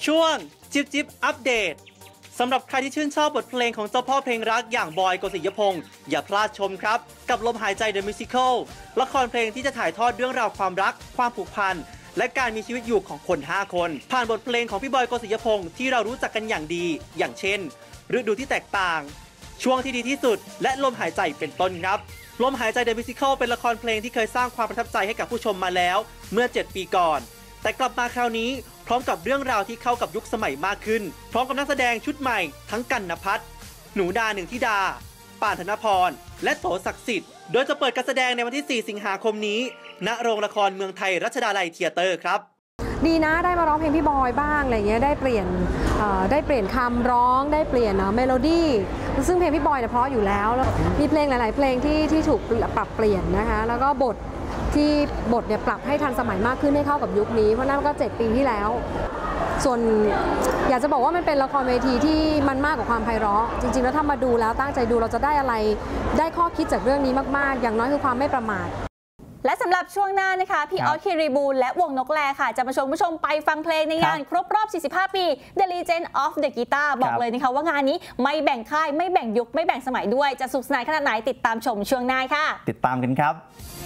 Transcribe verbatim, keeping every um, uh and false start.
ช่วงจิบจิบอัปเดตสำหรับใครที่ชื่นชอบบทเพลงของเจ้าพ่อเพลงรักอย่างบอยโกสิยพงศ์อย่าพลาดชมครับกับลมหายใจ The Musical ละครเพลงที่จะถ่ายทอดเรื่องราวความรักความผูกพันและการมีชีวิตอยู่ของคนห้าคนผ่านบทเพลงของพี่บอยโกสิยพงศ์ที่เรารู้จักกันอย่างดีอย่างเช่นฤดูที่แตกต่างช่วงที่ดีที่สุดและลมหายใจเป็นต้นครับลมหายใจ The Musical เป็นละครเพลงที่เคยสร้างความประทับใจให้กับผู้ชมมาแล้วเมื่อเจ็ดปีก่อนแต่กลับมาคราวนี้พร้อมกับเรื่องราวที่เข้ากับยุคสมัยมากขึ้นพร้อมกับนักแสดงชุดใหม่ทั้งกันณภัทรหนูดาหนึ่งธิดาป่านธนพรและโสศักดิ์สิทธิ์โดยจะเปิดการแสดงในวันที่สี่สิงหาคมนี้ณโรงละครเมืองไทยรัชดาลัยเธียเตอร์ครับดีนะได้มาร้องเพลงพี่บอยบ้างอะไรเงี้ยได้เปลี่ยนได้เปลี่ยนคำร้องได้เปลี่ยนเมโลดี้ซึ่งเพลงพี่บอยเนี่ยเพราะอยู่แล้วแล้วมีเพลงหลายๆเพลงที่ที่ถูกปรับเปลี่ยนนะคะแล้วก็บทที่บทเนี่ยปรับให้ทันสมัยมากขึ้นให้เข้ากับยุคนี้เพราะนั่นก็เจ็ดปีที่แล้วส่วนอยากจะบอกว่ามันเป็นละครเวทีที่มันมากกว่าความไพเราะจริงๆแล้วถ้ามาดูแล้วตั้งใจดูเราจะได้อะไรได้ข้อคิดจากเรื่องนี้มากๆอย่างน้อยคือความไม่ประมาทและสำหรับช่วงหน้านะคะพี่ออสคิริบูลและวงนกแลค่ะจะมาชวนผู้ชมไปฟังเพลงในงานครบรอบ สี่สิบห้า ปี The Legend of the Guitar บอกเลยนะคะว่างานนี้ไม่แบ่งค่ายไม่แบ่งยุคไม่แบ่งสมัยด้วยจะสนุกสนานขนาดไหนติดตามชมช่วงหน้าค่ะติดตามกันครับ